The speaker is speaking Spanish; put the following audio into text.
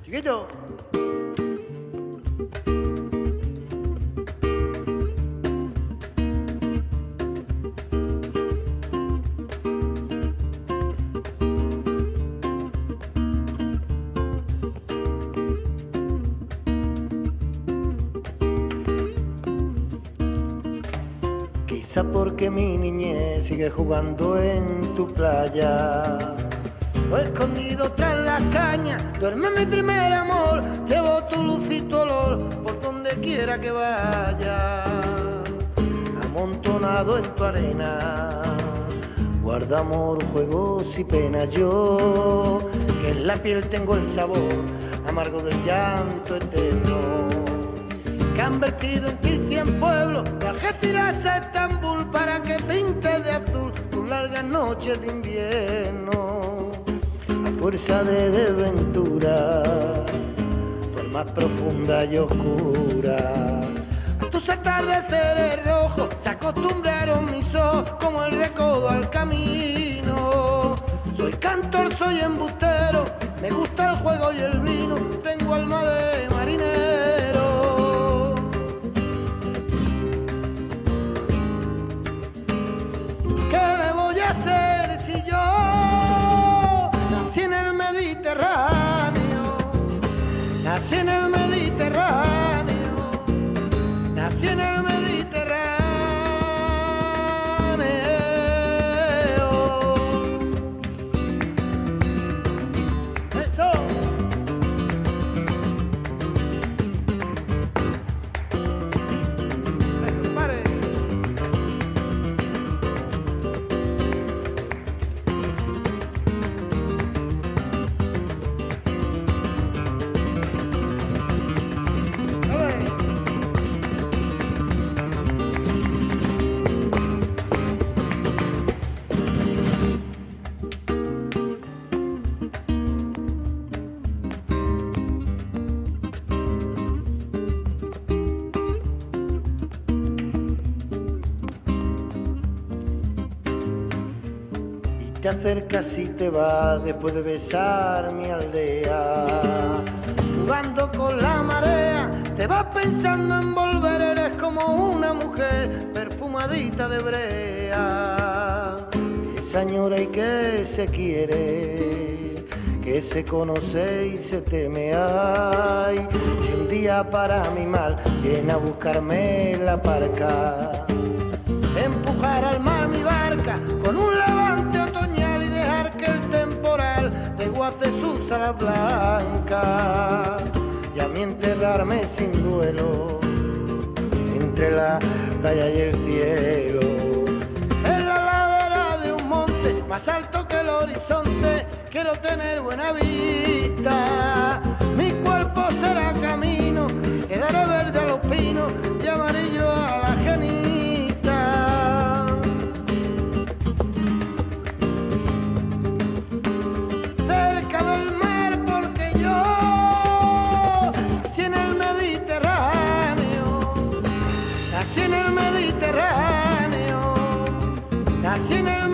Chiquillo. Quizá porque mi niñez sigue jugando en tu playa, o escondido tras las cañas, duerme mi primer amor, llevo tu luz y tu olor por donde quiera que vaya. Amontonado en tu arena, guarda amor, juegos y penas. Yo, que en la piel tengo el sabor amargo del llanto eterno, que han vertido en ti 100 pueblos, de Algeciras a Estambul, para que pintes de azul tus largas noches de invierno. A fuerza de desventura, tu alma es profunda y oscura. A tus atardeceres rojos se acostumbraron mis ojos como el recodo al camino. Soy cantor, soy embustero, me gusta el juego y el vino, tengo alma de marinero. ¿Qué le voy a hacer si yo nací en el Mediterráneo? Nací en el Mediterráneo, nací en el Mediterráneo. Eso. Eso, pare. Te acercas y te vas después de besar mi aldea. Jugando con la marea, te vas pensando en volver. Eres como una mujer perfumadita de brea, que se añora y que se quiere, que se conoce y se teme. Ay, si un día para mi mal viene a buscarme la barca, empujar al mar mi barca con un levante otoñal y dejar que el temporal desguace sus alas blancas, y a mí enterrarme sin duelo entre la playa y el cielo. En la ladera de un monte más alto que el horizonte quiero tener buena vista. Mi cuerpo será camino, quedaré verde a los pinos y amarillo a la genita. Cerca del mar porque yo nací en el Mediterráneo, nací en el Mediterráneo, nací en el